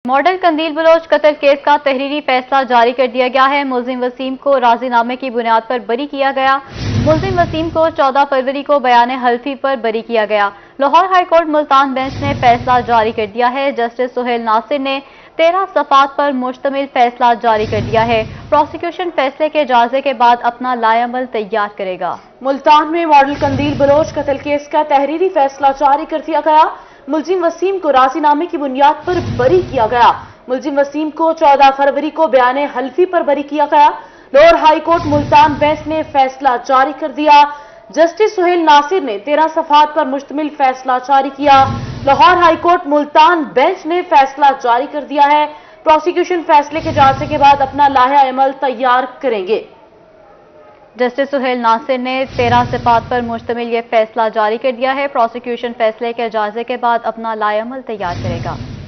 Model कंदील Bloch कत्ल case का तहरीरी फैसला जारी कर दिया गया है। मुलजिम वसीम को राजीनामे की बुनियाद पर बरी किया गया। मुलजिम वसीम को 14 फरवरी को बयान हल्फी पर बरी किया गया। लाहौर हाईकोर्ट मुल्तान बेंच ने फैसला जारी कर दिया है। जस्टिस सुहेल नासिर ने 13 सफ़ात पर मुश्तमिल फैसला जारी कर दिया है। प्रोसिक्यूशन फैसले के जायजे के बाद अपना लाएअमल तैयार करेगा। मुल्तान में मॉडल कंदील बलोच कत्ल केस का तहरीरी फैसला जारी कर दिया गया। मुलजिम वसीम को राजीनामे की बुनियाद पर बरी किया गया। मुलजिम वसीम को 14 फरवरी को बयान हल्फी पर बरी किया गया। लाहौर हाईकोर्ट मुल्तान बेंच ने फैसला जारी कर दिया। जस्टिस सुहेल नासिर ने 13 सफ़ात पर मुश्तमिल फैसला जारी किया। लाहौर हाईकोर्ट मुल्तान बेंच ने फैसला जारी कर दिया है। प्रोसिक्यूशन फैसले के जायजे के बाद अपना लाहे-अमल तैयार करेंगे। जस्टिस सुहेल नासिर ने 13 सफ़ात पर मुश्तमिल यह फैसला जारी कर दिया है। प्रोसिक्यूशन फैसले के जायजे के बाद अपना लाएअमल तैयार करेगा।